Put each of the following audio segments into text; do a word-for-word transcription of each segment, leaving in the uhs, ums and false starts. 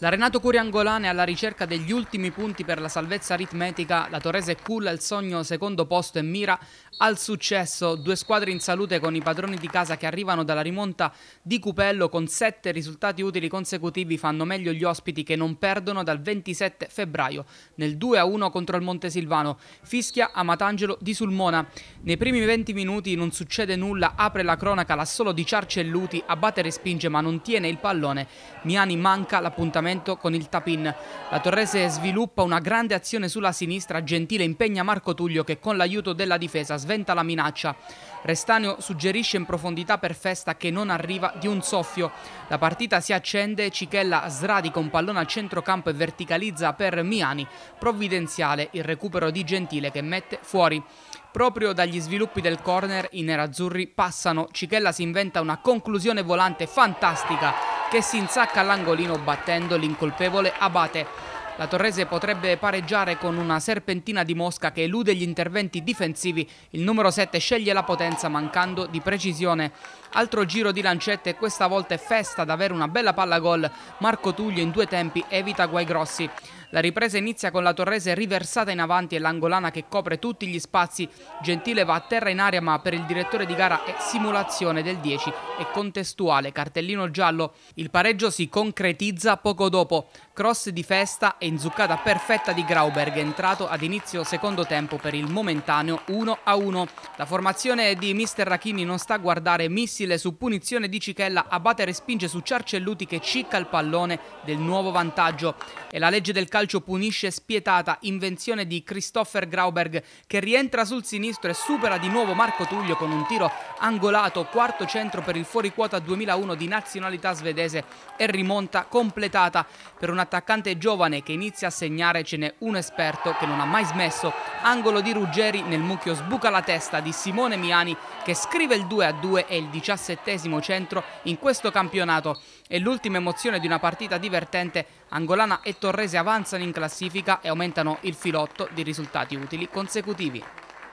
La Renato Curiangolana è alla ricerca degli ultimi punti per la salvezza aritmetica, la Torrese culla il sogno secondo posto e mira al successo. Due squadre in salute con i padroni di casa che arrivano dalla rimonta di Cupello con sette risultati utili consecutivi fanno meglio gli ospiti che non perdono dal ventisette febbraio nel due a uno contro il Montesilvano. Fischia a Matangelo di Sulmona. Nei primi venti minuti non succede nulla, apre la cronaca l'assolo di Ciarcelluti, abbatte e respinge ma non tiene il pallone. Miani manca l'appuntamento con il tap-in. La Torrese sviluppa una grande azione sulla sinistra, Gentile impegna Marco Tullio che con l'aiuto della difesa sventa la minaccia. Restanio suggerisce in profondità per Festa che non arriva di un soffio. La partita si accende, Cichella sradica un pallone al centrocampo e verticalizza per Miani. Provvidenziale il recupero di Gentile che mette fuori. Proprio dagli sviluppi del corner i nerazzurri passano, Cichella si inventa una conclusione volante fantastica che si insacca all'angolino battendo l'incolpevole Abate. La Torrese potrebbe pareggiare con una serpentina di Mosca che elude gli interventi difensivi. Il numero sette sceglie la potenza mancando di precisione. Altro giro di lancette e questa volta è Festa ad avere una bella palla gol. Marco Tullio in due tempi evita guai grossi. La ripresa inizia con la Torrese riversata in avanti e l'angolana che copre tutti gli spazi. Gentile va a terra in aria ma per il direttore di gara è simulazione del dieci e contestuale, cartellino giallo. Il pareggio si concretizza poco dopo. Cross di Festa e inzuccata perfetta di Grauberg, entrato ad inizio secondo tempo per il momentaneo uno a uno. La formazione di mister Rachini non sta a guardare, missile su punizione di Cichella, Abate respinge su Ciarcelluti che cicca il pallone del nuovo vantaggio. E la legge del calcio punisce spietata, invenzione di Christopher Grauberg che rientra sul sinistro e supera di nuovo Marco Tullio con un tiro angolato, quarto centro per il fuoriquota duemilauno di nazionalità svedese e rimonta completata. Per un attaccante giovane che inizia a segnare ce n'è un esperto che non ha mai smesso. Angolo di Ruggeri, nel mucchio sbuca la testa di Simone Miani che scrive il due a due e il diciassettesimo centro in questo campionato. È l'ultima emozione di una partita divertente. Angolana e Torrese avanzano in classifica e aumentano il filotto di risultati utili consecutivi.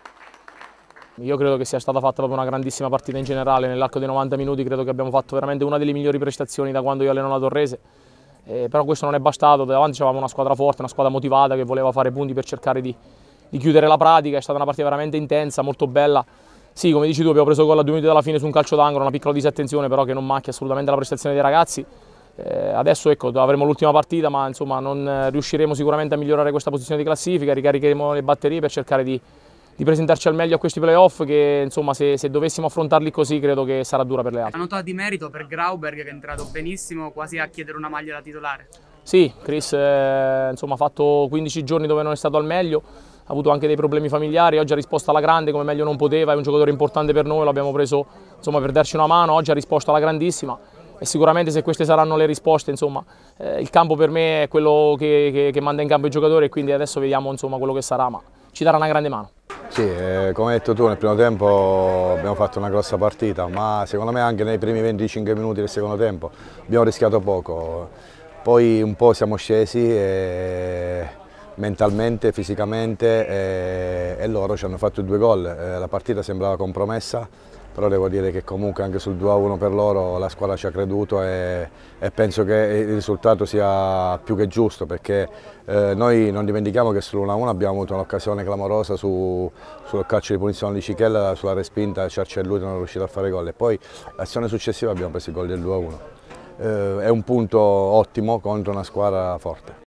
Io credo che sia stata fatta proprio una grandissima partita in generale. Nell'arco dei novanta minuti credo che abbiamo fatto veramente una delle migliori prestazioni da quando io alleno la Torrese. Eh, però questo non è bastato, davanti c'avevamo una squadra forte, una squadra motivata che voleva fare punti per cercare di, di chiudere la pratica. È stata una partita veramente intensa, molto bella. Sì, come dici tu, abbiamo preso gol a due minuti dalla fine su un calcio d'angolo, una piccola disattenzione però che non macchia assolutamente la prestazione dei ragazzi. Eh, adesso ecco, avremo l'ultima partita, ma insomma non eh, riusciremo sicuramente a migliorare questa posizione di classifica, ricaricheremo le batterie per cercare di, di presentarci al meglio a questi playoff che insomma se, se dovessimo affrontarli così credo che sarà dura per le altre. La nota di merito per Grauberg che è entrato benissimo, quasi a chiedere una maglia da titolare. Sì, Chris eh, insomma, ha fatto quindici giorni dove non è stato al meglio, ha avuto anche dei problemi familiari, oggi ha risposto alla grande come meglio non poteva, è un giocatore importante per noi, l'abbiamo preso insomma, per darci una mano, oggi ha risposto alla grandissima e sicuramente se queste saranno le risposte insomma, eh, il campo per me è quello che, che, che manda in campo i giocatori e quindi adesso vediamo insomma, quello che sarà, ma ci darà una grande mano. Sì, eh, come hai detto tu nel primo tempo abbiamo fatto una grossa partita, ma secondo me anche nei primi venticinque minuti del secondo tempo abbiamo rischiato poco, poi un po' siamo scesi e mentalmente, fisicamente e, e loro ci hanno fatto due gol, eh, la partita sembrava compromessa, però devo dire che comunque anche sul due a uno per loro la squadra ci ha creduto e, e penso che il risultato sia più che giusto perché eh, noi non dimentichiamo che sull'uno a uno abbiamo avuto un'occasione clamorosa su, sul calcio di punizione di Cichella, sulla respinta Ciarcelluti non è riuscito a fare gol e poi l'azione successiva abbiamo preso il gol del due a uno. Eh, è un punto ottimo contro una squadra forte.